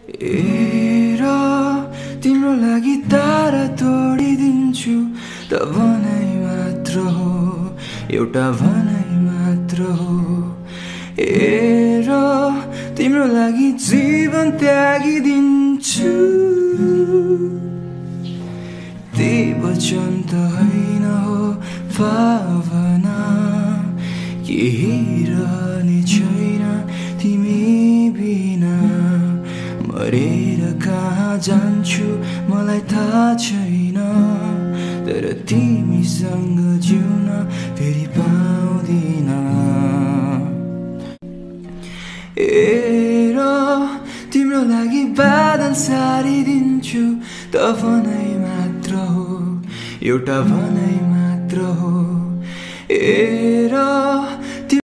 हेर तिम्रो लागि तारा तोडिदिन्छु त भनाइ मात्र हो, एउटा भनाइ मात्र हो। हेर तिम्रो लागि जीवन त्यागिदिन्छु, ती वचन त होइन हो भावना, केही रहने छैन तिमी बिना। मरेर कहाँ जान्छु मलाई थाहा छैन, तर तिमीसँग जिउन फेरि पाउँदिन। हेर तिम्रो लागि बादल सारिदिन्छु त भनाइ मात्र हो, एउटा भनाइ मात्र हो। हेर